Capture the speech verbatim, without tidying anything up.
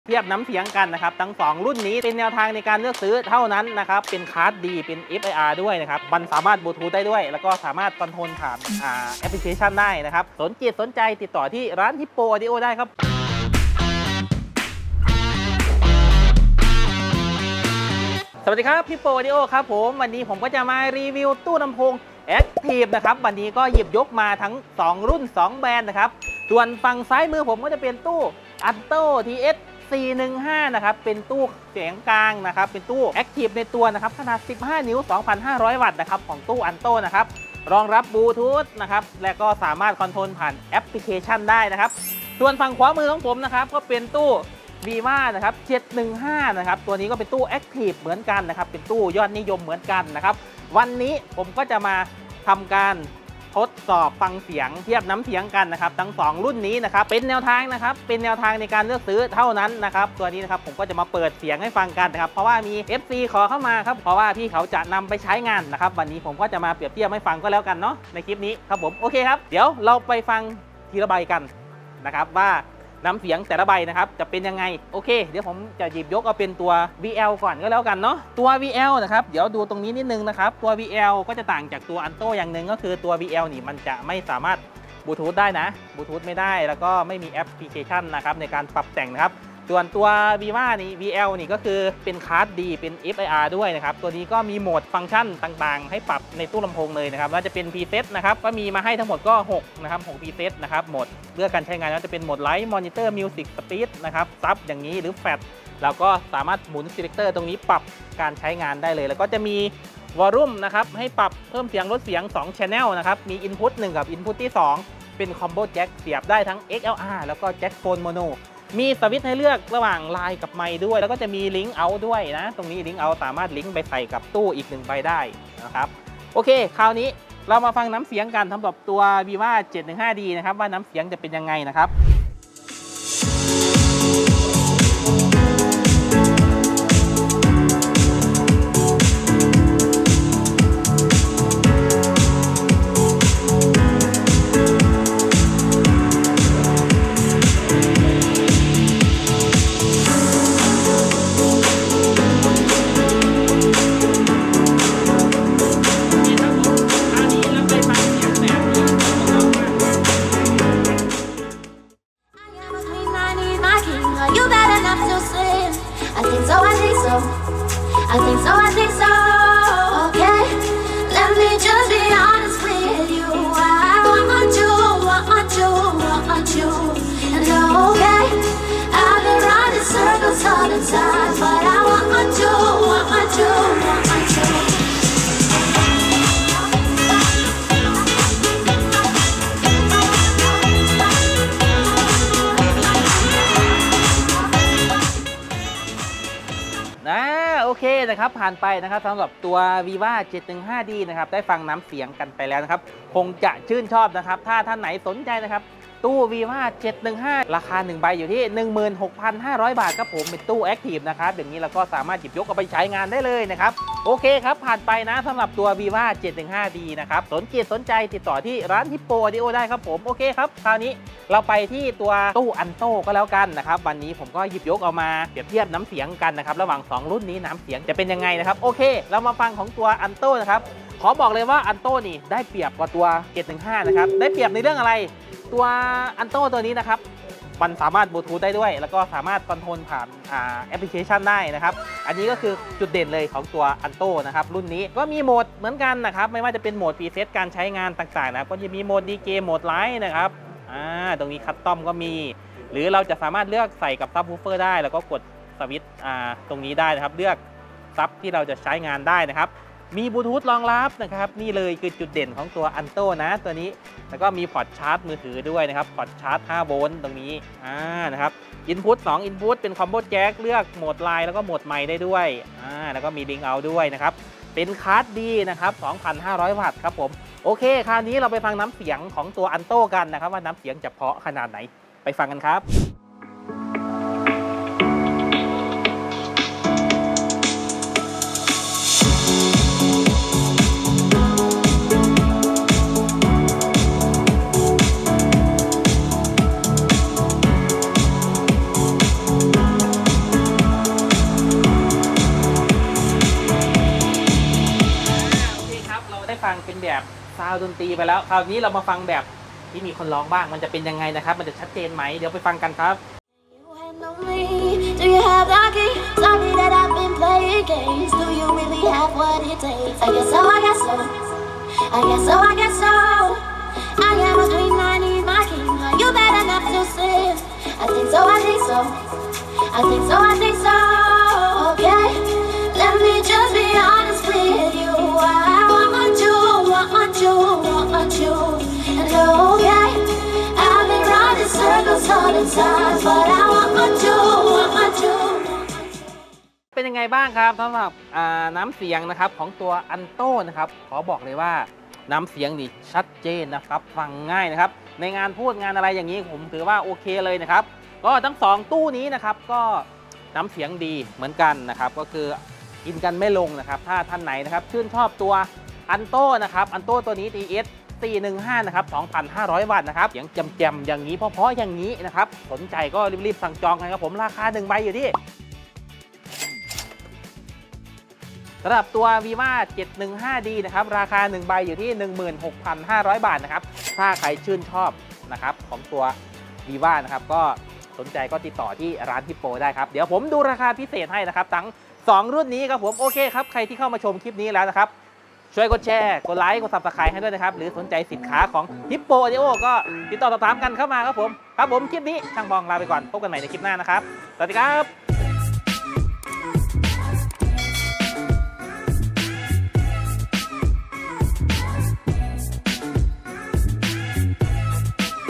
เทียบน้ำเสียงกันนะครับทั้งสองรุ่นนี้เป็นแนวทางในการเลือกซื้อเท่านั้นนะครับเป็นคาร์ดดีเป็น เอฟ ไอ อาร์ ด้วยนะครับมันสามารถบลูทูธได้ด้วยแล้วก็สามารถคอนโทรลผ่านแอปพลิเคชันได้นะครับสนใจสนใจติดต่อที่ร้านฮิปโปออดิโอได้ครับสวัสดีครับฮิปโปออดิโอครับผมวันนี้ผมก็จะมารีวิวตู้ลำโพง Active นะครับวันนี้ก็หยิบยกมาทั้งสองรุ่นสองแบรนด์นะครับส่วนฝั่งซ้ายมือผมก็จะเป็นตู้ Anto ที เอส สี่หนึ่งห้า นะครับเป็นตู้เสียงกลางนะครับเป็นตู้ Active ในตัวนะครับขนาดสิบห้านิ้ว สองพันห้าร้อย วัตต์นะครับของตู้ Anto นะครับรองรับบลูทูธนะครับและก็สามารถคอนโทรลผ่านแอปพลิเคชันได้นะครับส่วนฝั่งขวามือของผมนะครับก็เป็นตู้ Viva นะครับเจ็ดหนึ่งห้านะครับตัวนี้ก็เป็นตู้ Active เหมือนกันนะครับเป็นตู้ยอดนิยมเหมือนกันนะครับวันนี้ผมก็จะมาทำการทดสอบฟังเสียงเทียบน้ำเสียงกันนะครับทั้งสองรุ่นนี้นะครับเป็นแนวทางนะครับเป็นแนวทางในการเลือกซื้อเท่านั้นนะครับตัวนี้นะครับผมก็จะมาเปิดเสียงให้ฟังกันนะครับเพราะว่ามี เอฟ ซี ขอเข้ามาครับเพราะว่าพี่เขาจะนำไปใช้งานนะครับวันนี้ผมก็จะมาเปรียบเทียบให้ฟังก็แล้วกันเนาะในคลิปนี้ครับผมโอเคครับเดี๋ยวเราไปฟังทีละใบกันนะครับว่าน้ำเสียงแต่ละใบนะครับจะเป็นยังไงโอเคเดี๋ยวผมจะหยิบยกเอาเป็นตัว วี แอล ก่อนก็แล้วกันเนาะตัว วี แอล นะครับเดี๋ยวดูตรงนี้นิดนึงนะครับตัว วี แอล ก็จะต่างจากตัว Anto อย่างหนึ่งก็คือตัว วี แอล นี่มันจะไม่สามารถบลูทูธได้นะบลูทูธไม่ได้แล้วก็ไม่มีแอปพลิเคชันนะครับในการปรับแต่งนะครับส่วนตัว Viva นี่ วี แอล นี่ก็คือเป็นคาร์ดดีเป็น เอฟ ไอ อาร์ ด้วยนะครับตัวนี้ก็มีโหมดฟังก์ชันต่างๆให้ปรับในตู้ลำโพงเลยนะครับว่าจะเป็น preset นะครับก็มีมาให้ทั้งหมดก็หกนะครับหก preset นะครับโหมดเลือกการใช้งานแล้วจะเป็นโหมด Light Monitor Music Speed นะครับซับอย่างนี้หรือแฟลชเราก็สามารถหมุน selector ตรงนี้ปรับการใช้งานได้เลยแล้วก็จะมี Volume นะครับให้ปรับเพิ่มเสียงลดเสียงสอง Channel นะครับมี Input หนึ่งกับ Input ที่สองเป็น Combo Jack เสียบได้ทั้ง เอ็กซ์ แอล อาร์ แล้วก็ Jack Phone Monoมีสวิตช์ให้เลือกระหว่างไลน์กับไมค์ด้วยแล้วก็จะมีลิงก์เอาด้วยนะตรงนี้ลิงก์เอาสามารถลิงก์ไปใส่กับตู้อีกหนึ่งใบได้นะครับโอเคคราวนี้เรามาฟังน้ำเสียงกันสำหรับตัว Viva เจ็ดหนึ่งห้าดี นะครับว่าน้ำเสียงจะเป็นยังไงนะครับ I think so, I think so, I think so, I think so, okay. Let me just be honest with you. I want you, want you, want you, and okay. I've been running circles all the time, but I want you, want you, want you. โอเคนะครับผ่านไปนะครับสำหรับตัว Viva เจ็ดหนึ่งห้าดี นะครับได้ฟังน้ำเสียงกันไปแล้วนะครับคงจะชื่นชอบนะครับถ้าท่านไหนสนใจนะครับตู้ Viva เจ็ดหนึ่งห้าราคาหนึ่งใบอยู่ที่ หนึ่งหมื่นหกพันห้าร้อย บาทครับผมเป็นตู้ Active นะครับอย่างนี้เราก็สามารถหยิบยกเอาไปใช้งานได้เลยนะครับโอเคครับผ่านไปนะสำหรับตัว Viva เจ็ดหนึ่งห้าดี นะครับสนใจสนใจติดต่อที่ร้านฮิปโปออดิโอได้ครับผมโอเคครับคราวนี้เราไปที่ตัวตู้ Anto ก็แล้วกันนะครับวันนี้ผมก็หยิบยกเอามาเปรียบเทียบน้ำเสียงกันนะครับระหว่างสองรุ่นนี้น้ำเสียงจะเป็นยังไงนะครับโอเคเรามาฟังของตัว Anto นะครับขอบอกเลยว่า Anto นี่ได้เปรียบกว่าตัวเจ็ดหนึ่งห้านะครับได้เปรียบในเรื่องอะไรตัว Anto ตัวนี้นะครับมันสามารถบลูทูธได้ด้วยแล้วก็สามารถคอนโทรลผ่านแอปพลิเคชันได้นะครับอันนี้ก็คือจุดเด่นเลยของตัว Anto นะครับรุ่นนี้ก็มีโหมดเหมือนกันนะครับไม่ว่าจะเป็นโหมดพรีเซตการใช้งานต่างๆนะครับก็จะมีโหมด ดี เจ โหมดไลท์นะครับอ่าตรงนี้คัสตอมก็มีหรือเราจะสามารถเลือกใส่กับซับวูฟเฟอร์ได้แล้วก็กดสวิตช์อ่าตรงนี้ได้นะครับเลือกซับที่เราจะใช้งานได้นะครับมีบลูทูธรองรับนะครับนี่เลยคือจุดเด่นของตัว Anto นะตัวนี้แล้วก็มีพอร์ตชาร์จมือถือด้วยนะครับพอร์ตชาร์จห้าโวลต์ตรงนี้อ่านะครับอินพุตสองอินพุตเป็นคอมโบแจ็คเลือกโหมดไลน์แล้วก็โหมดไมค์ได้ด้วยอ่าแล้วก็มีลิงก์เอาด้วยนะครับเป็นคาร์ดดีนะครับ สองพันห้าร้อย วัตต์ครับผมโอเคคราวนี้เราไปฟังน้ำเสียงของตัว Anto กันนะครับว่าน้ำเสียงจะเพราะขนาดไหนไปฟังกันครับแบบซาวด์ดนตรีไปแล้วคราวนี้เรามาฟังแบบที่มีคนร้องบ้างมันจะเป็นยังไงนะครับมันจะชัดเจนไหมเดี๋ยวไปฟังกันครับ Do you have the key? Sorry that I've been playing games. Do you really have what it takes? I guess so, I guess so. I guess so, I guess so. I am a queen, I need my king. Are you bad enough to sin? I think so, I think so. I think so, I think so. Okay, let me just be honest with you. I want you, want you, want you. And okay, I've been running circles all the time, but I want you, want you. เป็นยังไงบ้างครับสำหรับน้ำเสียงนะครับของตัวอันโต้นะครับขอบอกเลยว่าน้ำเสียงนี่ชัดเจนนะครับฟังง่ายนะครับในงานพูดงานอะไรอย่างนี้ผมถือว่าโอเคเลยนะครับก็ทั้งสองตู้นี้นะครับก็น้ำเสียงดีเหมือนกันนะครับก็คือกินกันไม่ลงนะครับถ้าท่านไหนนะครับชื่นชอบตัวอันโต้นะครับอันโต้ตัวนี้ ที เอส สี่หนึ่งห้านะครับ สองพันห้าร้อย วัตต์นะครับเสียงแจ่มๆอย่างนี้เพราะๆอย่างนี้นะครับสนใจก็รีบๆสั่งจองกันครับผมราคาหนึ่งใบอยู่ที่สำหรับตัว Viva เจ็ดหนึ่งห้าดี นะครับราคาหนึ่งใบอยู่ที่ หนึ่งหมื่นหกพันห้าร้อย บาทนะครับถ้าใครชื่นชอบนะครับของตัว Viva นะครับก็สนใจก็ติดต่อที่ร้านฮิปโปได้ครับเดี๋ยวผมดูราคาพิเศษให้นะครับทั้งสองรุ่นนี้ครับผมโอเคครับใครที่เข้ามาชมคลิปนี้แล้วนะครับช่วยกดแชร์กดไลค์กด ซับสไครบ์ ให้ด้วยนะครับหรือสนใจสินค้าของฮิปโปออดิโอก็ติดต่อสอบถามกันเข้ามาครับผมครับผมคลิปนี้ช่างบองลาไปก่อนพบกันใหม่ในคลิปหน้านะครับสวัสดีครับ